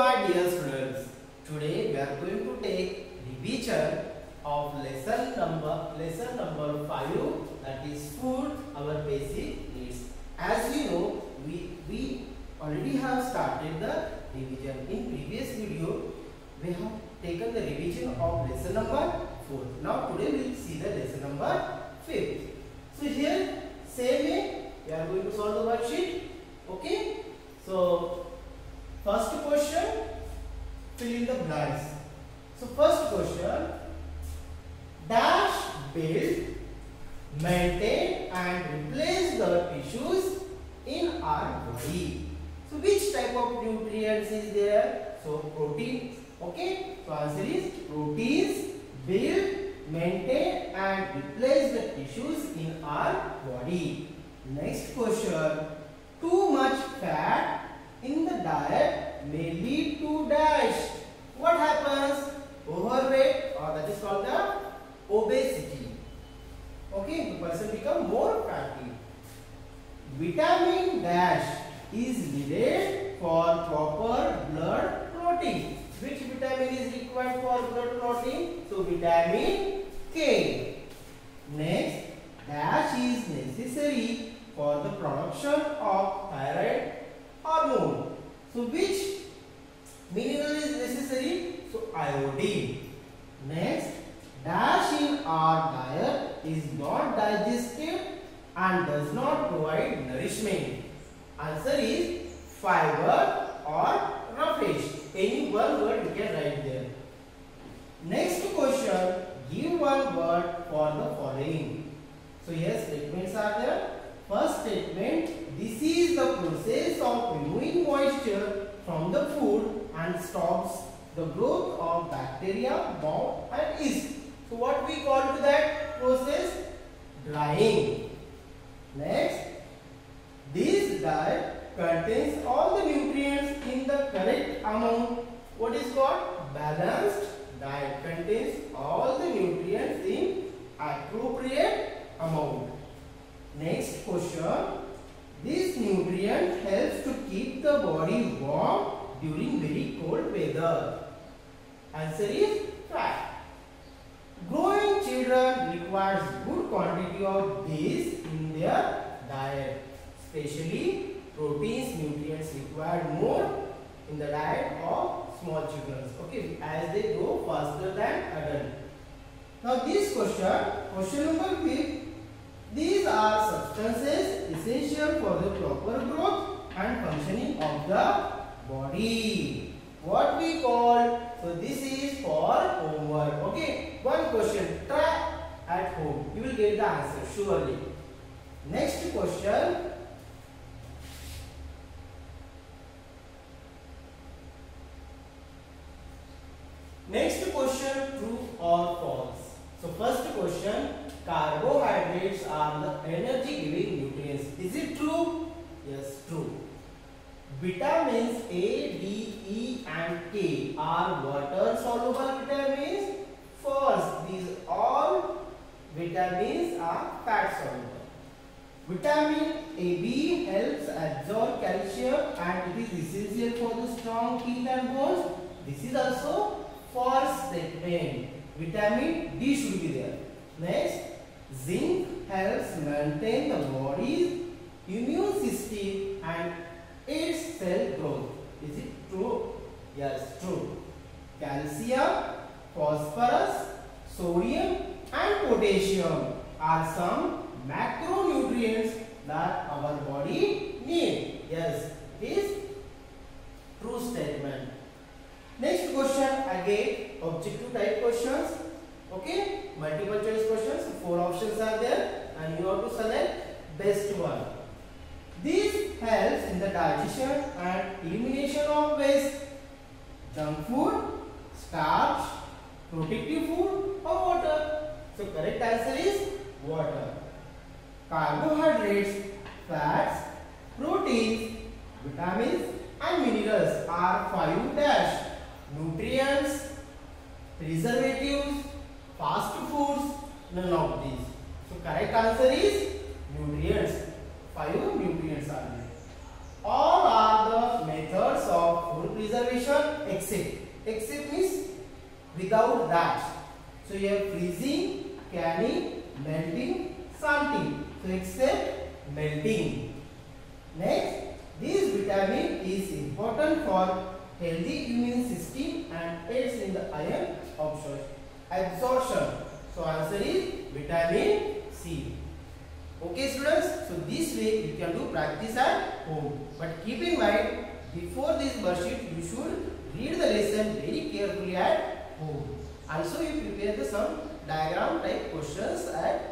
my dear students. Today we are going to take revision of lesson number 5, that is food, our basic needs. As you know, we already have started the revision. In previous video, we have taken the revision of lesson number 4. Now today we will see the lesson number 5. So here, same way, we are going to solve the worksheet. Okay. So first question, fill in the blanks. So first question, dash, build, maintain and replace the tissues in our body. So which type of nutrients is there? So protein. Okay. So answer is proteins, build, maintain and replace the tissues in our body. Next question, too much fat in the diet may lead to dash. What happens? Overweight, or that is called the obesity. Okay, the person become more fatty. Vitamin dash is needed for proper blood clotting. Which vitamin is required for blood clotting? So vitamin K. Next, dash is necessary for the production of thyroid hormone. So which mineral is necessary? So iodine. Next, dash in our diet is not digested and does not provide nourishment. Answer is fiber or roughage. Any one word you can write there. Next question, give one word for the following. So yes, statements are there. First statement, this is the process of removing moisture from the food and stops the growth of bacteria, mold and yeast. So what we call to that process? Drying. Next, this diet contains all the nutrients in the correct amount. What is called? Balanced diet contains all the nutrients in appropriate amount. Next question, this nutrient helps to keep the body warm during very cold weather. Answer is fat. Growing children requires good quantity of this in their diet. Especially proteins, nutrients required more in the diet of small children. Okay, as they grow faster than adult. Now this question number 5. These are substances essential for the proper growth and functioning of the body. What we call? So this is for homework. Okay, one question. Try at home. You will get the answer surely. Next question. Next question, true or false? So first question, carbohydrates are the energy giving nutrients. Is it true? Yes, true. Vitamins A, D, E and K are water soluble vitamins. False. These all vitamins are fat soluble. Vitamin AB helps absorb calcium and it is essential for the strong teeth and bones. This is also false statement. Vitamin D should be there. Next, zinc helps maintain the body's immune system and aids cell growth. Is it true? Yes, true. Calcium, phosphorus, sodium and potassium are some macronutrients that our body needs. Yes, it is true statement. Next question, again objective type questions. Okay, multiple choice questions. 4 options are there and you have to select best one. This helps in the digestion and elimination of waste. Junk food, starch, protective food or water. So correct answer is water. Carbohydrates, fats, proteins, vitamins and minerals are 5 dash. Nutrients, preservatives, fast foods, none of these. So correct answer is nutrients. 5 nutrients are there. All are the methods of food preservation except. Except means without that. So you have freezing, canning, melting, salting. So except melting. Next, this vitamin is important for healthy immune system and aids in the iron absorption. So answer is vitamin C. Okay students, so this way you can do practice at home. But keep in mind, before this worksheet you should read the lesson very carefully at home. Also you prepare some diagram type questions at